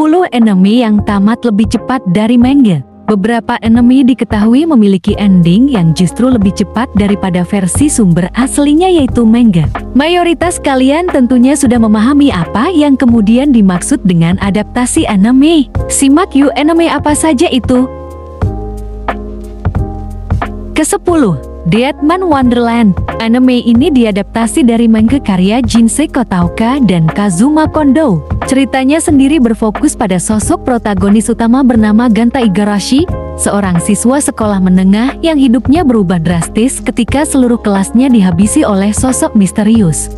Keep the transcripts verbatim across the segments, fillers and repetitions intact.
sepuluh anime yang tamat lebih cepat dari manga. Beberapa anime diketahui memiliki ending yang justru lebih cepat daripada versi sumber aslinya yaitu manga. Mayoritas kalian tentunya sudah memahami apa yang kemudian dimaksud dengan adaptasi anime. Simak yuk anime apa saja itu. Kesepuluh, Deadman Wonderland. Anime ini diadaptasi dari manga karya Jinsei Kotauka dan Kazuma Kondo. Ceritanya sendiri berfokus pada sosok protagonis utama bernama Ganta Igarashi, seorang siswa sekolah menengah yang hidupnya berubah drastis ketika seluruh kelasnya dihabisi oleh sosok misterius.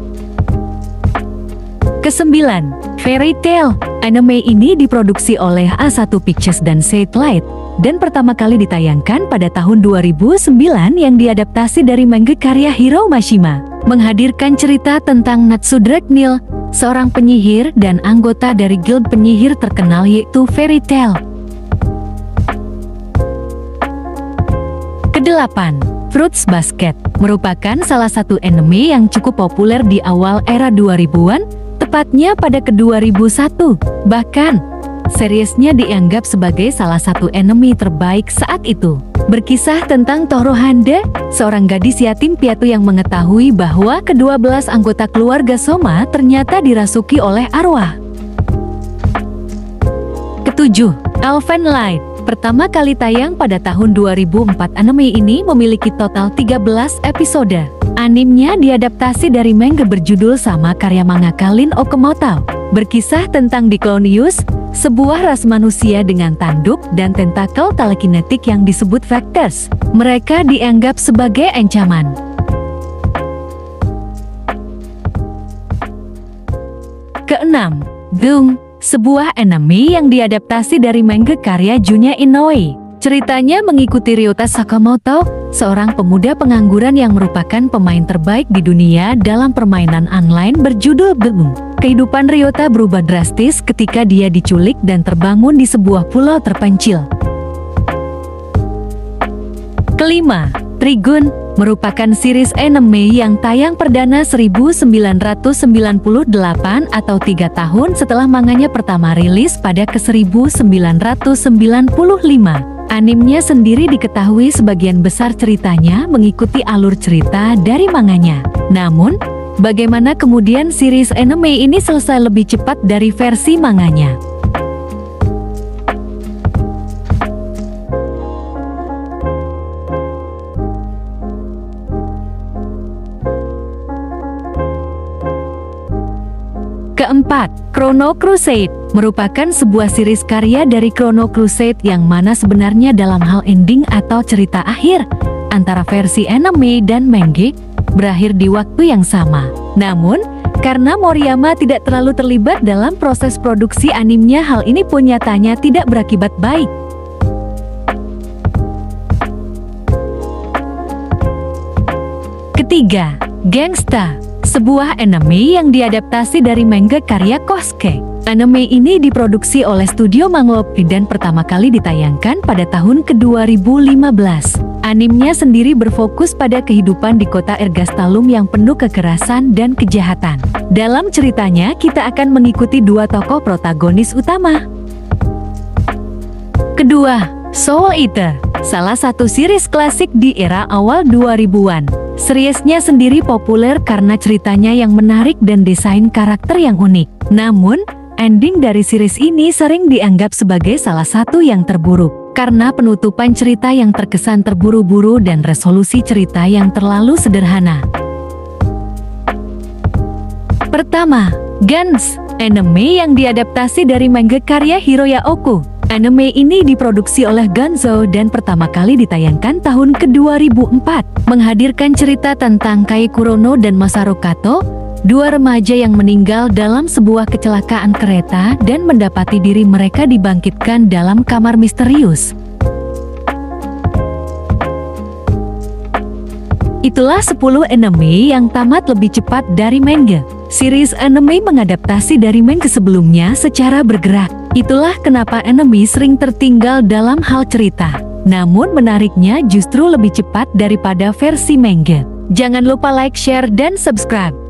Kesembilan, Fairy Tail. Anime ini diproduksi oleh A satu Pictures dan Satellite dan pertama kali ditayangkan pada tahun dua ribu sembilan yang diadaptasi dari manga karya Hiro Mashima, menghadirkan cerita tentang Natsu Dragneel, seorang penyihir dan anggota dari guild penyihir terkenal yaitu Fairy Tail. Kedelapan, Fruits Basket merupakan salah satu anime yang cukup populer di awal era dua ribuan, tepatnya pada ke dua ribu satu. Bahkan, seriesnya dianggap sebagai salah satu anime terbaik saat itu. Berkisah tentang Tohru Hande, seorang gadis yatim piatu yang mengetahui bahwa kedua belas anggota keluarga Soma ternyata dirasuki oleh arwah. Ketujuh, Elfen Lied. Pertama kali tayang pada tahun dua ribu empat, anime ini memiliki total tiga belas episode. Animenya diadaptasi dari manga berjudul sama karya mangaka Lin Okamoto. Berkisah tentang Diclonius, sebuah ras manusia dengan tanduk dan tentakel telekinetik yang disebut Vectors. Mereka dianggap sebagai ancaman. Keenam, Doom, sebuah anime yang diadaptasi dari manga karya Junya Inoue. Ceritanya mengikuti Ryota Sakamoto, seorang pemuda pengangguran yang merupakan pemain terbaik di dunia dalam permainan online berjudul Doom. Kehidupan Ryota berubah drastis ketika dia diculik dan terbangun di sebuah pulau terpencil. Kelima, Trigun merupakan series anime yang tayang perdana seribu sembilan ratus sembilan puluh delapan atau tiga tahun setelah manganya pertama rilis pada ke seribu sembilan ratus sembilan puluh lima. Animenya sendiri diketahui sebagian besar ceritanya mengikuti alur cerita dari manganya. Namun, bagaimana kemudian series anime ini selesai lebih cepat dari versi manganya? Keempat, Chrono Crusade merupakan sebuah series karya dari Chrono Crusade yang mana sebenarnya dalam hal ending atau cerita akhir antara versi anime dan manga berakhir di waktu yang sama. Namun, karena Moriyama tidak terlalu terlibat dalam proses produksi animenya, hal ini pun nyatanya tidak berakibat baik. Ketiga, Gangsta, sebuah anime yang diadaptasi dari manga karya Kosuke. Anime ini diproduksi oleh studio Manglopi dan pertama kali ditayangkan pada tahun ke dua ribu lima belas. Animenya sendiri berfokus pada kehidupan di kota Ergastalum yang penuh kekerasan dan kejahatan. Dalam ceritanya, kita akan mengikuti dua tokoh protagonis utama. Kedua, Soul Eater, salah satu series klasik di era awal dua ribuan. Seriesnya sendiri populer karena ceritanya yang menarik dan desain karakter yang unik. Namun, ending dari series ini sering dianggap sebagai salah satu yang terburuk karena penutupan cerita yang terkesan terburu-buru dan resolusi cerita yang terlalu sederhana. Pertama, Gans, anime yang diadaptasi dari manga karya Hiroya Oku. Anime ini diproduksi oleh Gonzo dan pertama kali ditayangkan tahun ke dua ribu empat, menghadirkan cerita tentang Kai Kurono dan Masaru Kato, dua remaja yang meninggal dalam sebuah kecelakaan kereta dan mendapati diri mereka dibangkitkan dalam kamar misterius. Itulah sepuluh anime yang tamat lebih cepat dari manga. Series anime mengadaptasi dari manga sebelumnya secara bergerak. Itulah kenapa anime sering tertinggal dalam hal cerita. Namun menariknya justru lebih cepat daripada versi manga. Jangan lupa like, share, dan subscribe.